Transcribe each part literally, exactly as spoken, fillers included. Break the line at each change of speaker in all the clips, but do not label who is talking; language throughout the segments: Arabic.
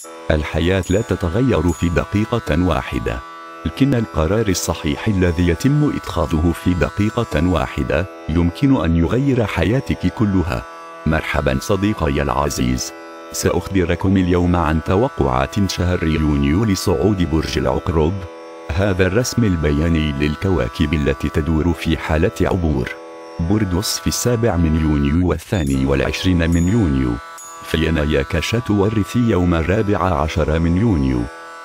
الحياة لا تتغير في دقيقة واحدة، لكن القرار الصحيح الذي يتم اتخاذه في دقيقة واحدة يمكن أن يغير حياتك كلها. مرحبا صديقي العزيز، سأخبركم اليوم عن توقعات شهر يونيو لصعود برج العقرب، هذا الرسم البياني للكواكب التي تدور في حالة عبور. بردوس في السابع من يونيو والثاني والعشرين من يونيو، فيناياكش تورثي يوم الرابع عشر من يونيو،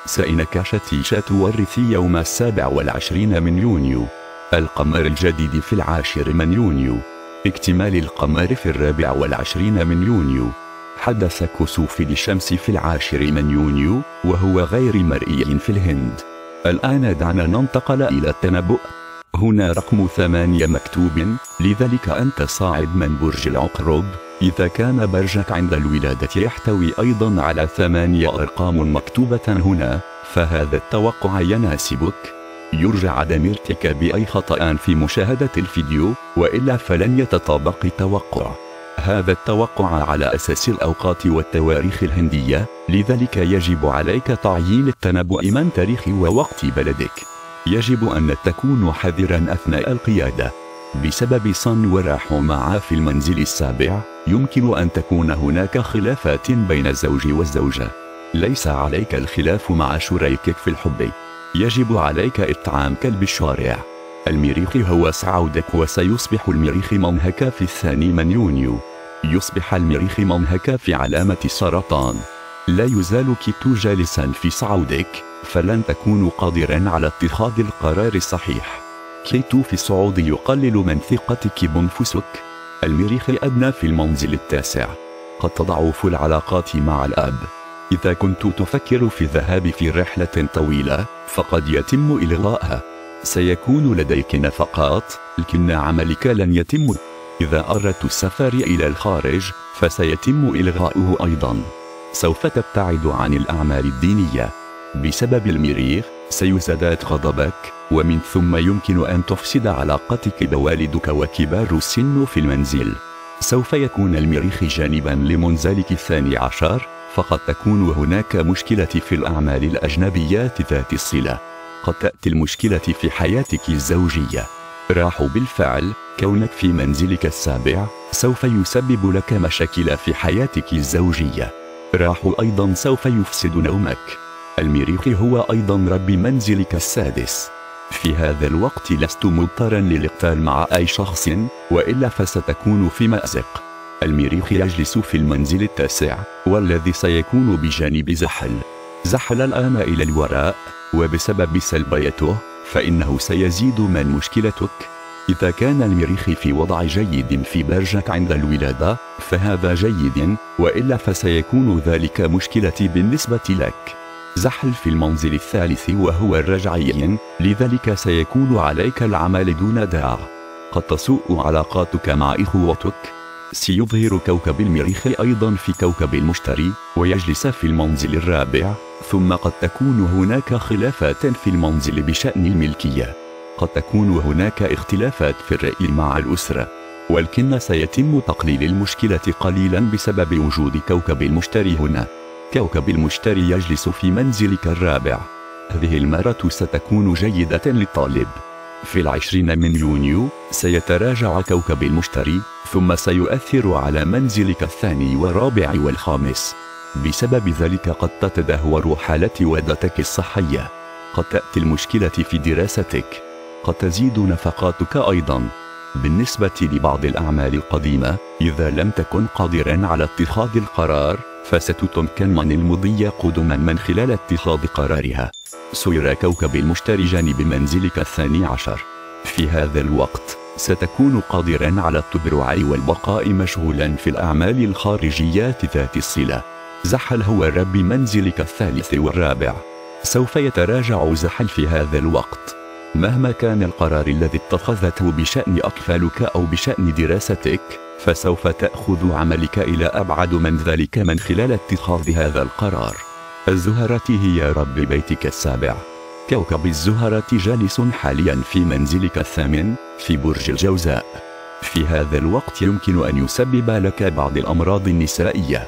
سإنكشتيش تورثي يوم السابع والعشرين من يونيو. القمر الجديد في العاشر من يونيو، اكتمال القمر في الرابع والعشرين من يونيو. حدث كسوف للشمس في العاشر من يونيو وهو غير مرئي في الهند. الآن دعنا ننتقل إلى التنبؤ. هنا رقم ثمانية مكتوب، لذلك أنت صاعد من برج العقرب. إذا كان برجك عند الولادة يحتوي أيضا على ثمانية أرقام مكتوبة هنا، فهذا التوقع يناسبك. يرجى عدم ارتكاب أي خطأ في مشاهدة الفيديو، وإلا فلن يتطابق التوقع. هذا التوقع على أساس الأوقات والتواريخ الهندية، لذلك يجب عليك تعيين التنبؤ من تاريخ ووقت بلدك. يجب أن تكون حذرا أثناء القيادة. بسبب صن وراح معا في المنزل السابع، يمكن أن تكون هناك خلافات بين الزوج والزوجة. ليس عليك الخلاف مع شريكك في الحب. يجب عليك إطعام كلب الشارع. المريخ هو سعودك، وسيصبح المريخ منهك في الثاني من يونيو. يصبح المريخ منهك في علامة السرطان. لا يزال كيتو جالسا في صعودك، فلن تكون قادرا على اتخاذ القرار الصحيح. كيتو في الصعود يقلل من ثقتك بأنفسك. المريخ أدنى في المنزل التاسع. قد تضعف العلاقات مع الأب. إذا كنت تفكر في الذهاب في رحلة طويلة، فقد يتم إلغائها. سيكون لديك نفقات، لكن عملك لن يتم. إذا أردت السفر إلى الخارج، فسيتم إلغاؤه أيضا. سوف تبتعد عن الأعمال الدينية. بسبب المريخ سيزداد غضبك، ومن ثم يمكن أن تفسد علاقتك بوالدك وكبار السن في المنزل. سوف يكون المريخ جانبا لمنزلك الثاني عشر، فقد تكون هناك مشكلة في الأعمال الأجنبيات ذات الصلة. قد تأتي المشكلة في حياتك الزوجية. راح بالفعل، كونك في منزلك السابع سوف يسبب لك مشاكل في حياتك الزوجية. راح أيضا سوف يفسد نومك. المريخ هو أيضا رب منزلك السادس. في هذا الوقت لست مضطرا للاقتال مع أي شخص، وإلا فستكون في مأزق. المريخ يجلس في المنزل التاسع، والذي سيكون بجانب زحل. زحل الآن إلى الوراء، وبسبب سلبيته فإنه سيزيد من مشكلتك. إذا كان المريخ في وضع جيد في برجك عند الولادة، فهذا جيد، وإلا فسيكون ذلك مشكلة بالنسبة لك. زحل في المنزل الثالث وهو الرجعي، لذلك سيكون عليك العمل دون داع. قد تسوء علاقاتك مع إخوتك. سيظهر كوكب المريخ أيضا في كوكب المشتري، ويجلس في المنزل الرابع. ثم قد تكون هناك خلافات في المنزل بشأن الملكية. قد تكون هناك اختلافات في الرأي مع الأسرة، ولكن سيتم تقليل المشكلة قليلا بسبب وجود كوكب المشتري هنا. كوكب المشتري يجلس في منزلك الرابع. هذه المرة ستكون جيدة للطالب. في العشرين من يونيو سيتراجع كوكب المشتري، ثم سيؤثر على منزلك الثاني والرابع والخامس. بسبب ذلك قد تتدهور حالة ودتك الصحية. قد تأتي المشكلة في دراستك. قد تزيد نفقاتك أيضا. بالنسبة لبعض الأعمال القديمة، إذا لم تكن قادرا على اتخاذ القرار، فستتمكن من المضي قدما من خلال اتخاذ قرارها. سير كوكب المشتري جانب منزلك الثاني عشر. في هذا الوقت ستكون قادرا على التبرع والبقاء مشغولا في الأعمال الخارجيات ذات الصلة. زحل هو رب منزلك الثالث والرابع. سوف يتراجع زحل في هذا الوقت. مهما كان القرار الذي اتخذته بشأن أطفالك أو بشأن دراستك، فسوف تأخذ عملك إلى أبعد من ذلك من خلال اتخاذ هذا القرار. الزهرة هي رب بيتك السابع. كوكب الزهرة جالس حاليا في منزلك الثامن في برج الجوزاء. في هذا الوقت يمكن أن يسبب لك بعض الأمراض النسائية.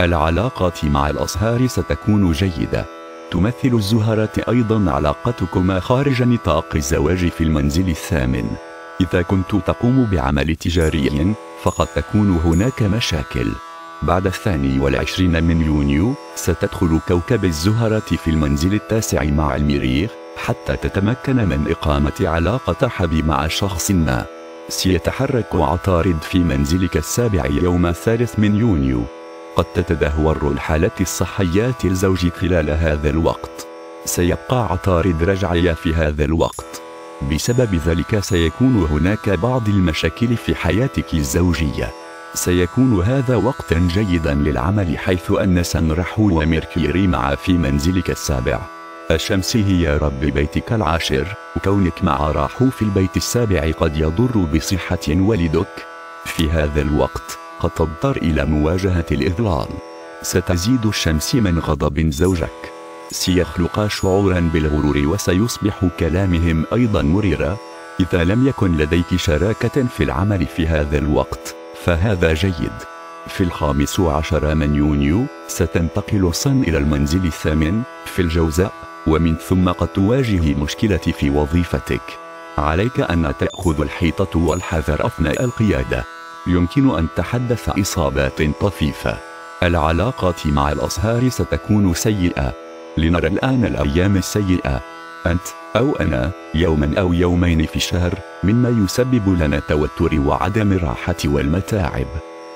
العلاقات مع الأصهار ستكون جيدة. تمثل الزهرة أيضا علاقتكما خارج نطاق الزواج في المنزل الثامن. إذا كنت تقوم بعمل تجاري فقد تكون هناك مشاكل. بعد الثاني والعشرين من يونيو ستدخل كوكب الزهرة في المنزل التاسع مع المريخ حتى تتمكن من إقامة علاقة حب مع شخص ما. سيتحرك عطارد في منزلك السابع يوم الثالث من يونيو. قد تتدهور الحالة الصحية للزوج خلال هذا الوقت. سيبقى عطارد رجعي في هذا الوقت. بسبب ذلك سيكون هناك بعض المشاكل في حياتك الزوجية. سيكون هذا وقتا جيدا للعمل حيث أن سنرحو وميركوري معا في منزلك السابع. الشمس هي رب بيتك العاشر، وكونك مع راحو في البيت السابع قد يضر بصحة والدك. في هذا الوقت قد تضطر إلى مواجهة الإضلال. ستزيد الشمس من غضب زوجك. سيخلق شعورا بالغرور وسيصبح كلامهم أيضا مريرا. إذا لم يكن لديك شراكة في العمل في هذا الوقت فهذا جيد. في الخامس عشر من يونيو ستنتقل صن إلى المنزل الثامن في الجوزاء، ومن ثم قد تواجه مشكلة في وظيفتك. عليك أن تأخذ الحيطة والحذر أثناء القيادة. يمكن أن تحدث إصابات طفيفة. العلاقات مع الأصهار ستكون سيئة. لنرى الآن الأيام السيئة. أنت أو أنا يوما أو يومين في الشهر، مما يسبب لنا التوتر وعدم الراحة والمتاعب.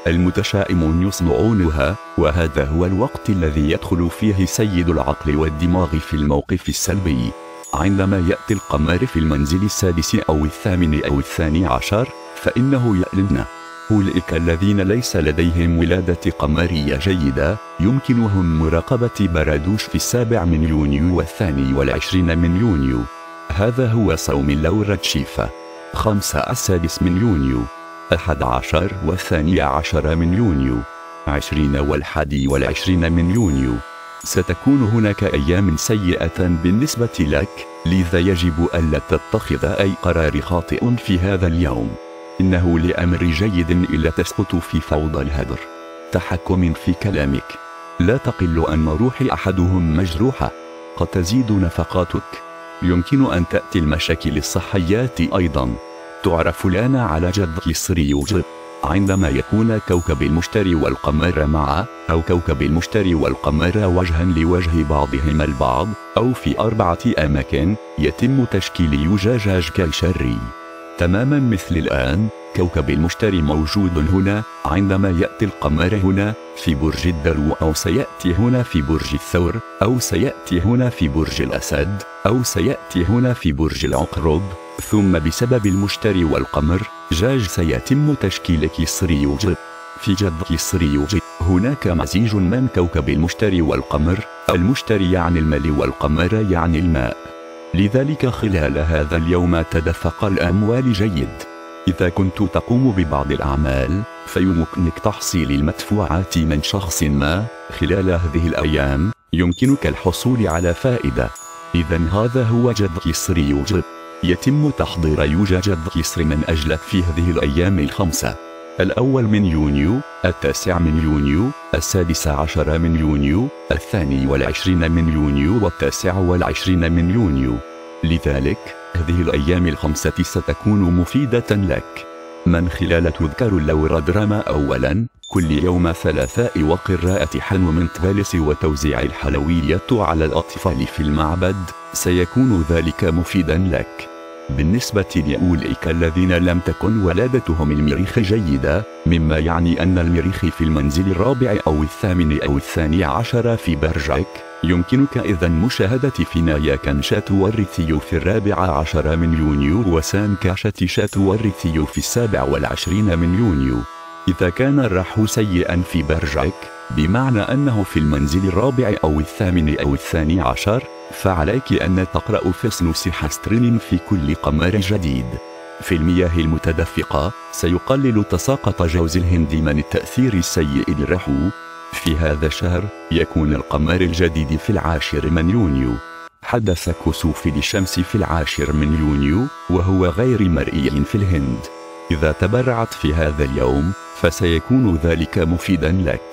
المتشائمون يصنعونها، وهذا هو الوقت الذي يدخل فيه سيد العقل والدماغ في الموقف السلبي. عندما يأتي القمر في المنزل السادس أو الثامن أو الثاني عشر فإنه يألمنا. أولئك الذين ليس لديهم ولادة قمرية جيدة يمكنهم مراقبة بارادوش في السابع من يونيو والثاني والعشرين من يونيو. هذا هو صوم اللورة شيفا. خمسة السادس من يونيو، أحد عشر والثاني عشر من يونيو، عشرين والحادي والعشرين من يونيو. ستكون هناك أيام سيئة بالنسبة لك، لذا يجب ألا تتخذ أي قرار خاطئ في هذا اليوم. إنه لأمر جيد إلا تسقط في فوضى الهدر. تحكم في كلامك. لا تقل أن روح أحدهم مجروحة. قد تزيد نفقاتك. يمكن أن تأتي المشاكل الصحيات أيضا. تعرف الآن على جد كسري يوجد. عندما يكون كوكب المشتري والقمر معا، أو كوكب المشتري والقمر وجها لوجه بعضهما البعض، أو في أربعة أماكن، يتم تشكيل يوجاجاج كالشري. تماما مثل الآن، كوكب المشتري موجود هنا. عندما يأتي القمر هنا في برج الدلو، أو سيأتي هنا في برج الثور، أو سيأتي هنا في برج الأسد، أو سيأتي هنا في برج العقرب، ثم بسبب المشتري والقمر جاج سيتم تشكيل كسري يوجد. في جد كسري يوجد هناك مزيج من كوكب المشتري والقمر. المشتري يعني المال والقمر يعني الماء. لذلك خلال هذا اليوم تدفق الأموال جيد. إذا كنت تقوم ببعض الأعمال فيمكنك تحصيل المدفوعات من شخص ما خلال هذه الأيام. يمكنك الحصول على فائدة. إذا هذا هو جد كسري يوجد. يتم تحضير يوجا جد كسر من أجلك في هذه الأيام الخمسة. الأول من يونيو، التاسع من يونيو، السادس عشر من يونيو، الثاني والعشرين من يونيو، والتاسع والعشرين من يونيو. لذلك هذه الأيام الخمسة ستكون مفيدة لك، من خلال تذكر اللورا دراما أولا كل يوم ثلاثاء، وقراءة حنو طبالس وتوزيع الحلويات على الأطفال في المعبد. سيكون ذلك مفيدا لك. بالنسبة لأولئك الذين لم تكن ولادتهم المريخ جيدة، مما يعني أن المريخ في المنزل الرابع أو الثامن أو الثاني عشر في برجك، يمكنك إذن مشاهدة فينايا كانشات والريثيو في الرابع عشر من يونيو، وسان كاشات شات والريثيو في السابع والعشرين من يونيو. إذا كان الرحو سيئا في برجك، بمعنى أنه في المنزل الرابع أو الثامن أو الثاني عشر، فعليك أن تقرأ فصل سيحسترين في كل قمر جديد. في المياه المتدفقة سيقلل تساقط جوز الهند من التأثير السيء للرحو. في هذا الشهر يكون القمر الجديد في العاشر من يونيو. حدث كسوف للشمس في العاشر من يونيو، وهو غير مرئي في الهند. إذا تبرعت في هذا اليوم فسيكون ذلك مفيدا لك.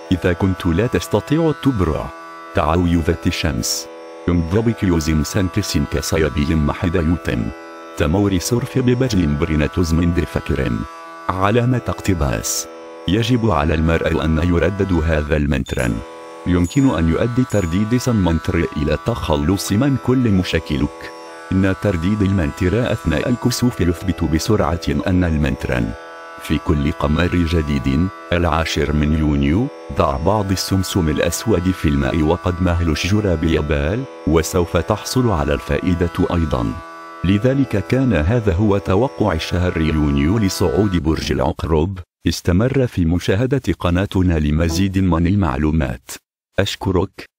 إذا كنت لا تستطيع التبرع، تعوذة الشمس ينضبك يوزم سانكسين كسيبي محد يتم تموري سورف ببجل برينتوز من دفكرم. علامة اقتباس: يجب على المرء أن يردد هذا المنترا. يمكن أن يؤدي ترديد المنتر إلى التخلص من كل مشاكلك. إن ترديد المنتر أثناء الكسوف يثبت بسرعة أن المنترا في كل قمر جديد العاشر من يونيو ضع بعض السمسم الأسود في الماء وقد مهل الشجر بيبال، وسوف تحصل على الفائدة أيضا. لذلك كان هذا هو توقع شهر يونيو لصعود برج العقرب. استمر في مشاهدة قناتنا لمزيد من المعلومات. أشكرك.